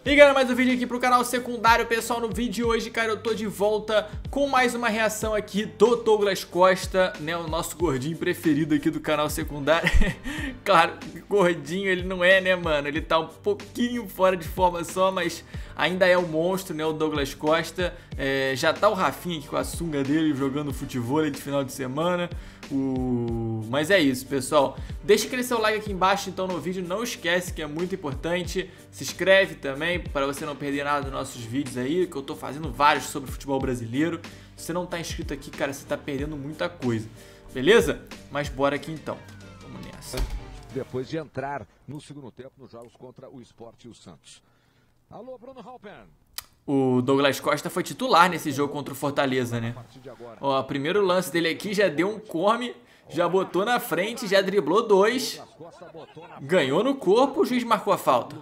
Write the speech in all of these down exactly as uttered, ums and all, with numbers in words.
E galera, mais um vídeo aqui pro canal secundário, pessoal. No vídeo de hoje, cara, eu tô de volta com mais uma reação aqui do Douglas Costa, né, o nosso gordinho preferido aqui do canal secundário. Claro, gordinho ele não é, né, mano, ele tá um pouquinho fora de forma só, mas ainda é um monstro, né, o Douglas Costa. É, já tá o Rafinha aqui com a sunga dele jogando futebol de final de semana. O... Mas é isso, pessoal. Deixa aquele seu like aqui embaixo então no vídeo, não esquece que é muito importante. Se inscreve também para você não perder nada dos nossos vídeos aí, que eu tô fazendo vários sobre futebol brasileiro. Se você não tá inscrito aqui, cara, você tá perdendo muita coisa, beleza? Mas bora aqui então, vamos nessa. Depois de entrar no segundo tempo nos jogos contra o Sport e o Santos. Alô, Bruno Halpern. O Douglas Costa foi titular nesse jogo contra o Fortaleza, né? Ó, primeiro lance dele aqui, já deu um come, já botou na frente, já driblou dois, ganhou no corpo, o juiz marcou a falta.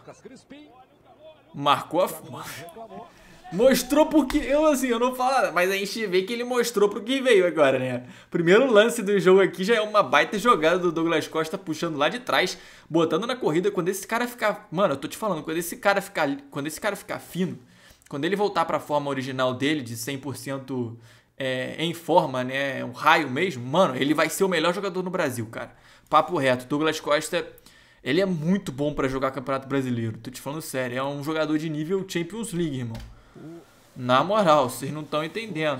Marcou a falta. Mostrou porque... Eu, assim, eu não falo nada, mas a gente vê que ele mostrou pro que veio agora, né? Primeiro lance do jogo aqui já é uma baita jogada do Douglas Costa puxando lá de trás, botando na corrida. Quando esse cara ficar... Mano, eu tô te falando, quando esse cara ficar, quando esse cara ficar fino... Quando ele voltar para a forma original dele, de cem por cento é, em forma, né, um raio mesmo, mano, ele vai ser o melhor jogador no Brasil, cara. Papo reto, Douglas Costa, ele é muito bom para jogar Campeonato Brasileiro. Tô te falando sério, é um jogador de nível Champions League, irmão. Na moral, vocês não estão entendendo.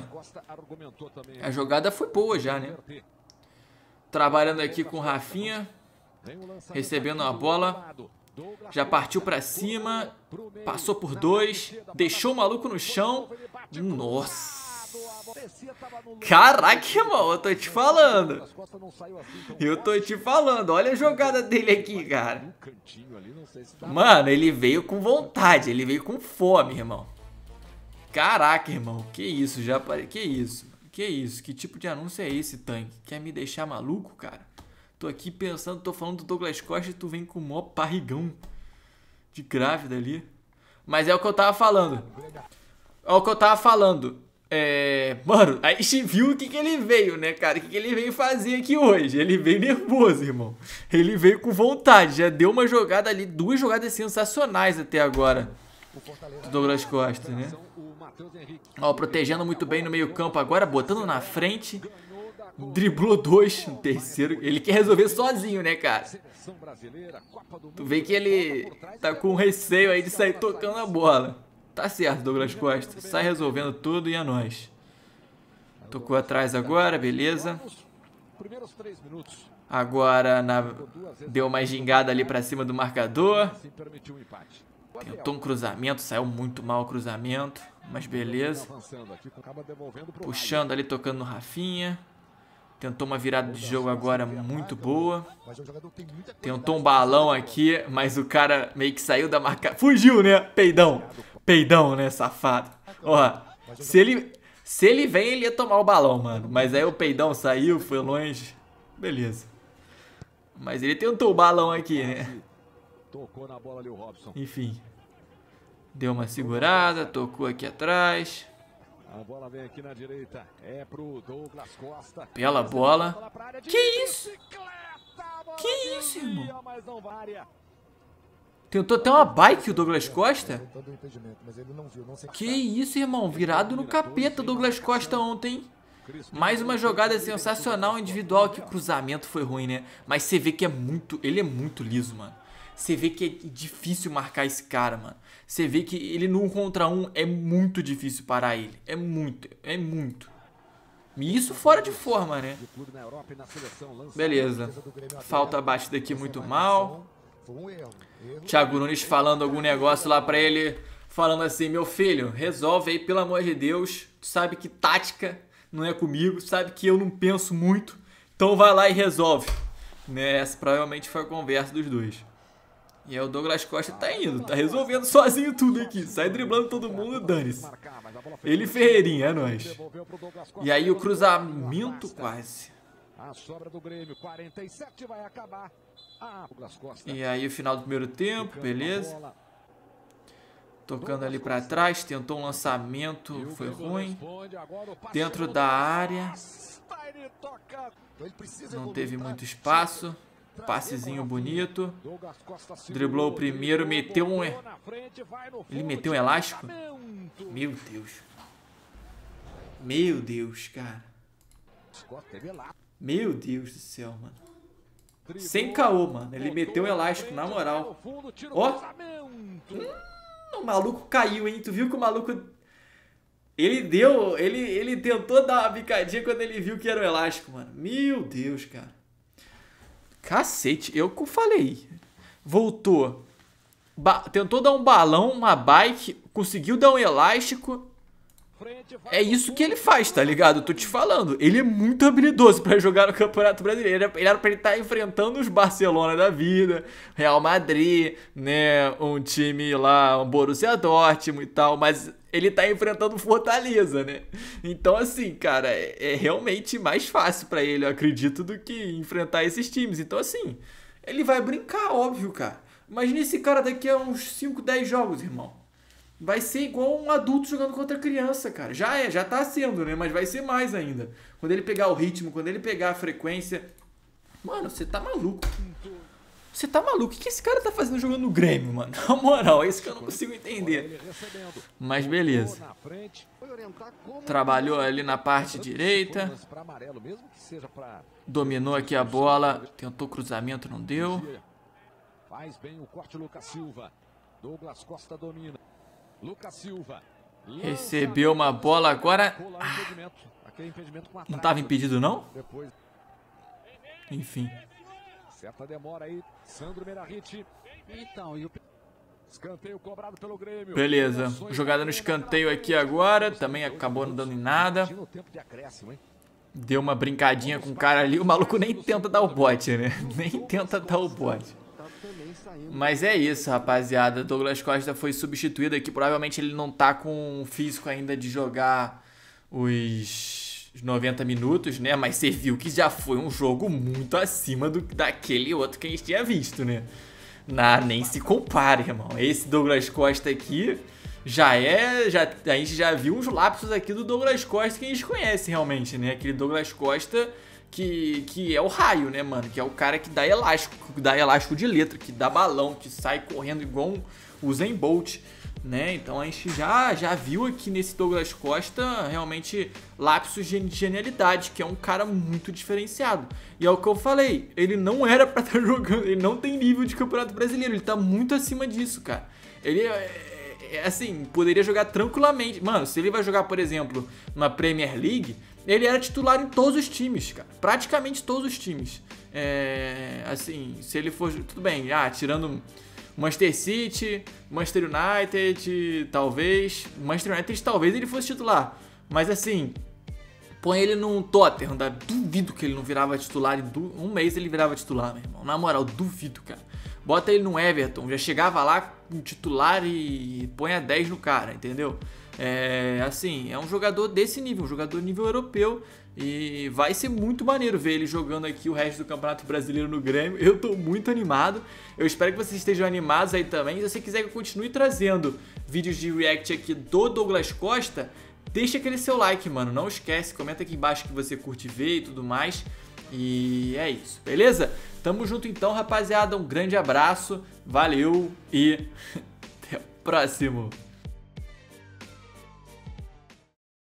A jogada foi boa já, né? Trabalhando aqui com o Rafinha, recebendo a bola. Já partiu pra cima, passou por dois, deixou o maluco no chão. Nossa! Caraca, irmão, eu tô te falando. Eu tô te falando, olha a jogada dele aqui, cara. Mano, ele veio com vontade, ele veio com fome, irmão. Caraca, irmão, que isso, já parei, que isso, que isso, que tipo de anúncio é esse, Tanque? Quer me deixar maluco, cara? Tô aqui pensando, tô falando do Douglas Costa e tu vem com o maior barrigão de grávida ali. Mas é o que eu tava falando. É o que eu tava falando. É... Mano, a gente viu o que que ele veio, né, cara? O que que ele veio fazer aqui hoje. Ele veio nervoso, irmão. Ele veio com vontade. Já deu uma jogada ali, duas jogadas sensacionais até agora do Douglas Costa, né? Ó, protegendo muito bem no meio campo agora, botando na frente. Driblou dois, um terceiro. Ele quer resolver sozinho, né, cara? Tu vê que ele tá com receio aí de sair tocando a bola. Tá certo, Douglas Costa. Sai resolvendo tudo e é nóis. Tocou atrás agora, beleza. Agora na... deu uma gingada ali pra cima do marcador. Tentou um cruzamento, saiu muito mal o cruzamento. Mas beleza. Puxando ali, tocando no Rafinha. Tentou uma virada de jogo agora muito boa. Tentou um balão aqui, mas o cara meio que saiu da marca. Fugiu, né? Peidão. Peidão, né, safado. Ó, se ele, se ele vem, ele ia tomar o balão, mano. Mas aí o peidão saiu, foi longe. Beleza. Mas ele tentou o balão aqui, né? Enfim. Deu uma segurada, tocou aqui atrás. A bola vem aqui na direita, é pro Douglas Costa. Bela bola. Que isso? Que isso, irmão? Tentou até uma bike o Douglas Costa? Que isso, irmão? Virado no capeta o Douglas Costa ontem. Mais uma jogada sensacional individual. Que cruzamento foi ruim, né? Mas você vê que é muito... Ele é muito liso, mano. Você vê que é difícil marcar esse cara, mano. Você vê que ele no um contra um é muito difícil parar ele. É muito, é muito. E isso fora de forma, né? Beleza. Falta abaixo daqui muito mal. Thiago Nunes falando algum negócio lá pra ele. Falando assim, meu filho, resolve aí, pelo amor de Deus. Tu sabe que tática não é comigo. Sabe que eu não penso muito. Então vai lá e resolve. Né? Essa provavelmente foi a conversa dos dois. E aí o Douglas Costa tá indo, tá resolvendo sozinho tudo aqui. Sai driblando todo mundo, dane-se. Ele Ferreirinha, é nóis. E aí o cruzamento quase. E aí o final do primeiro tempo, beleza. Tocando ali pra trás, tentou um lançamento, foi ruim. Dentro da área. Não teve muito espaço. Passezinho bonito. Driblou o primeiro, meteu um... Ele meteu um elástico? Meu Deus. Meu Deus, cara. Meu Deus do céu, mano. Sem caô, mano. Ele meteu um elástico, na moral. Ó. Hum, o maluco caiu, hein? Tu viu que o maluco... Ele deu... Ele, ele tentou dar uma bicadinha quando ele viu que era um elástico, mano. Meu Deus, cara. Cacete. Eu que falei. Voltou. Ba tentou dar um balão, uma bike. Conseguiu dar um elástico. É isso que ele faz, tá ligado? Eu tô te falando. Ele é muito habilidoso pra jogar no Campeonato Brasileiro. Ele era pra ele estar enfrentando os Barcelona da vida, Real Madrid, né? Um time lá, um Borussia Dortmund e tal. Mas ele tá enfrentando Fortaleza, né? Então, assim, cara, é, é realmente mais fácil pra ele, eu acredito, do que enfrentar esses times. Então, assim, ele vai brincar, óbvio, cara. Imagina esse cara daqui a uns cinco, dez jogos, irmão. Vai ser igual um adulto jogando contra criança, cara. Já é, já tá sendo, né? Mas vai ser mais ainda. Quando ele pegar o ritmo, quando ele pegar a frequência. Mano, você tá maluco. Você tá maluco? O que esse cara tá fazendo jogando no Grêmio, mano? Na moral, é isso que eu não consigo entender. Mas beleza. Trabalhou ali na parte direita. Dominou aqui a bola. Tentou cruzamento, não deu. Faz bem o corte, Lucas Silva. Douglas Costa domina. Lucas Silva. Recebeu uma bola agora. Ah, não estava impedido, não? Enfim. Certa demora aí. Sandro Merahit. Então, e o escanteio cobrado pelo Grêmio. Beleza. Jogada no escanteio aqui agora. Também acabou não dando em nada. Deu uma brincadinha com o cara ali. O maluco nem tenta dar o bote, né? Nem tenta dar o bote. Mas é isso, rapaziada. Douglas Costa foi substituído aqui. Provavelmente ele não tá com o físico ainda de jogar os noventa minutos, né? Mas você viu que já foi um jogo muito acima do, daquele outro que a gente tinha visto, né? Na, nem se compara, irmão. Esse Douglas Costa aqui já é... Já, a gente já viu uns lapsos aqui do Douglas Costa que a gente conhece realmente, né? Aquele Douglas Costa... Que, que é o raio, né, mano? Que é o cara que dá elástico, que dá elástico de letra, que dá balão, que sai correndo igual um Usain Bolt, né? Então a gente já, já viu aqui nesse Douglas Costa realmente lapsos de genialidade, que é um cara muito diferenciado. E é o que eu falei, ele não era pra estar jogando, ele não tem nível de Campeonato Brasileiro, ele tá muito acima disso, cara. Ele é, é assim, poderia jogar tranquilamente. Mano, se ele vai jogar, por exemplo, numa Premier League... Ele era titular em todos os times, cara. Praticamente todos os times. É, assim, se ele for... Tudo bem, ah, tirando Manchester City, Manchester United, talvez... Manchester United talvez ele fosse titular. Mas assim, põe ele num Tottenham, tá? Duvido que ele não virava titular. Em um mês ele virava titular, meu irmão. Na moral, duvido, cara. Bota ele no Everton, já chegava lá com titular e põe a dez no cara, entendeu? É, assim, é um jogador desse nível, um jogador nível europeu. E vai ser muito maneiro ver ele jogando aqui o resto do Campeonato Brasileiro no Grêmio. Eu tô muito animado. Eu espero que vocês estejam animados aí também. Se você quiser que eu continue trazendo vídeos de react aqui do Douglas Costa, deixa aquele seu like, mano. Não esquece, comenta aqui embaixo que você curte ver e tudo mais. E é isso, beleza? Tamo junto então, rapaziada. Um grande abraço, valeu e até o próximo.